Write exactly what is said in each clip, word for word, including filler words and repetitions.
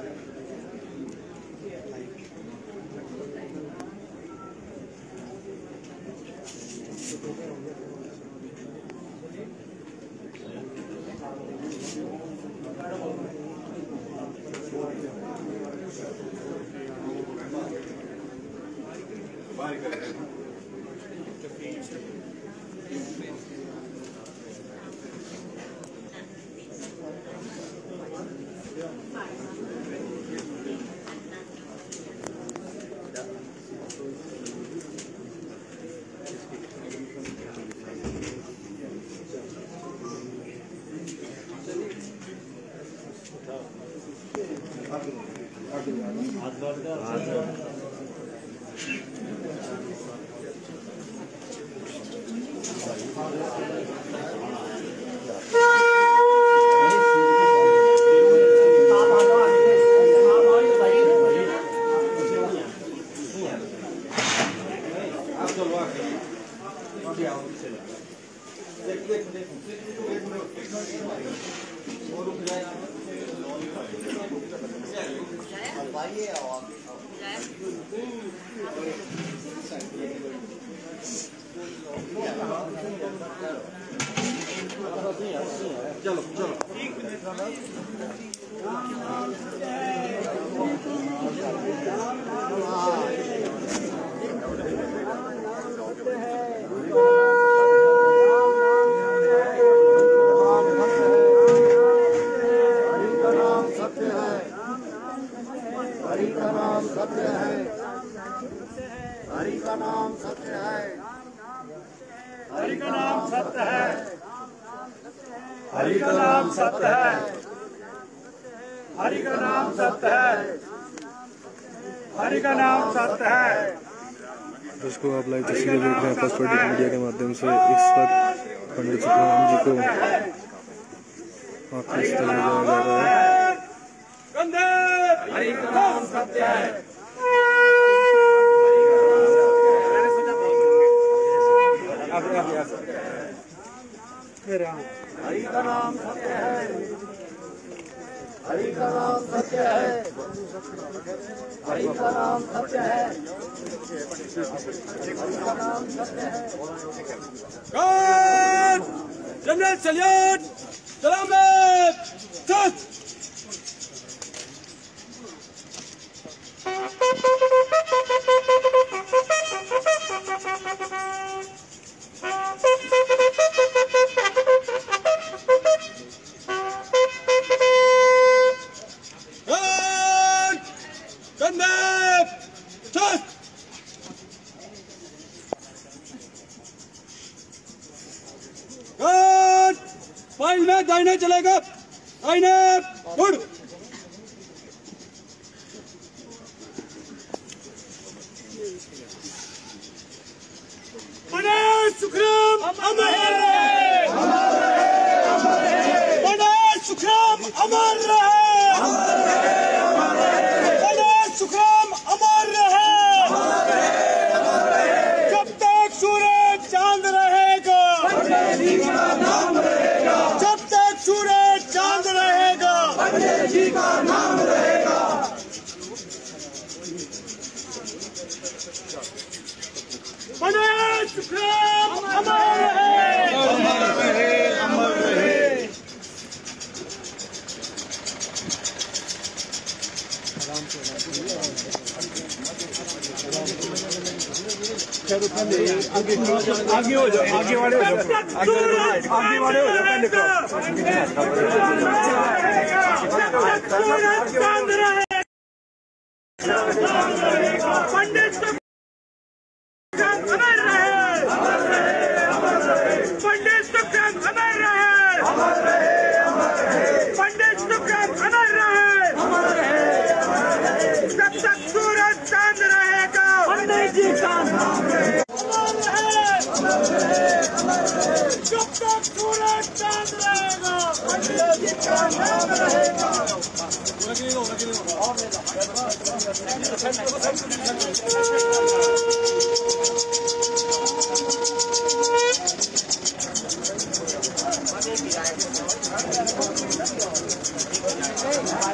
चलो चलो हरि का नाम सत्य है, हरि का नाम सत्य है, हरि का नाम सत्य है। दोस्तों आप लाइव तस्वीरें देख रहे हैं फर्स्ट पार्टी मीडिया के माध्यम से। इस वक्त पंडित सुखराम जी को वापस तक जाया जा रहा है। हरि का नाम सत्य है, हरि का नाम सत्य है, हरि का नाम सत्य है, हरि का नाम सत्य है, हरि का नाम सत्य है। जनरल सैयद सलामत सत फाइल में दाहिने चलेगा, दाहिने गुड। पंडित सुखराम अमर रहे, पंडित सुखराम अमर रहे, पंडित सुखराम अमर रहे। जब तक सूरज चांद रहेगा, जब तक सूरज चांद रहेगा, पंडित जी का नाम रहेगा। पंडित सुखराम अमर रहे, अमर रहे, अमर रहे। आगे हो जाओ, आगे वाले हो जाओ, आगे वाले हो जाओ, पहले पंडित अमर रहे, पंडित सुखराम अमर रहे, पंडित सुखराम अमर रहे। जब तक सूरज चांद रहेगा, पंडित जी का नाम जब तक सूरज चांद रहेगा, पंडित जी का नाम रहेगा।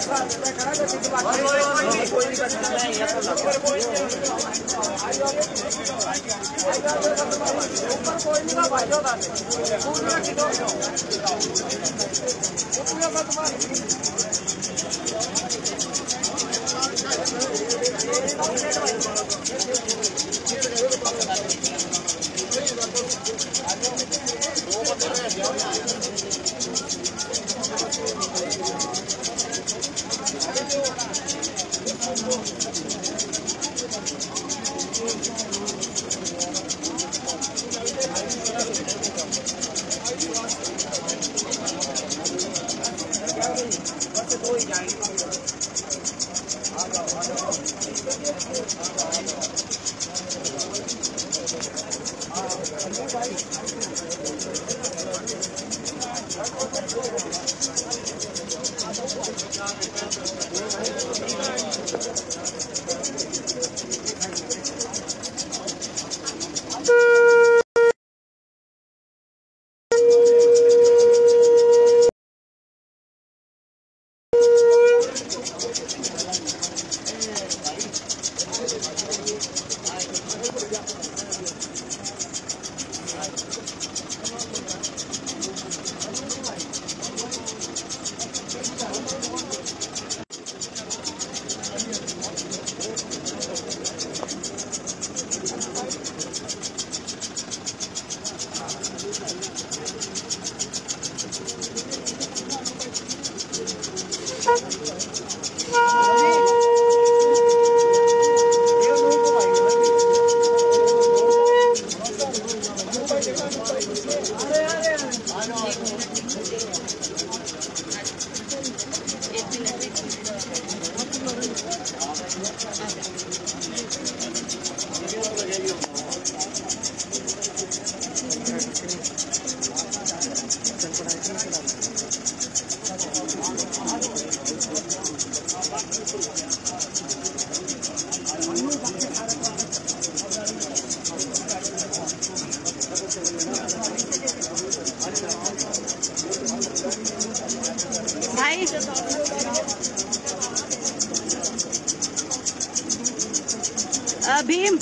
भीम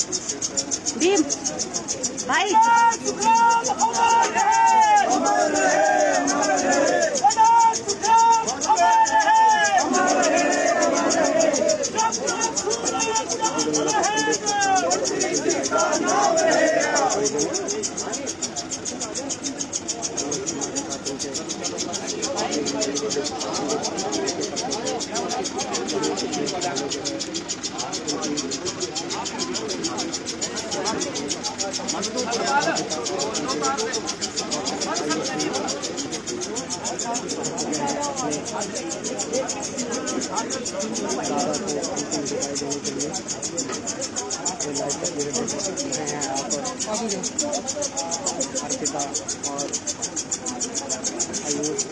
भीम भाई अर्पिता और आयुष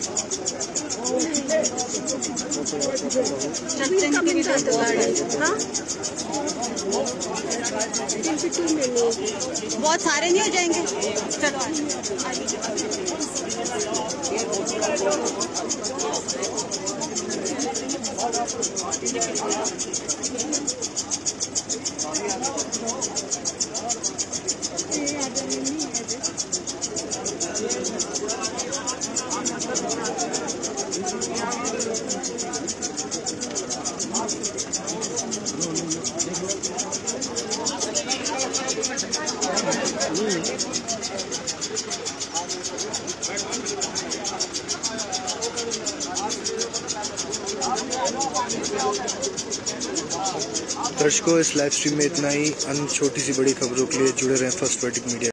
बहुत सारे नहीं हो जाएंगे। चलो दर्शकों, इस लाइव स्ट्रीम में इतना ही। अन्य छोटी सी बड़ी खबरों के लिए जुड़े रहें फर्स्ट वर्डिक्ट मीडिया।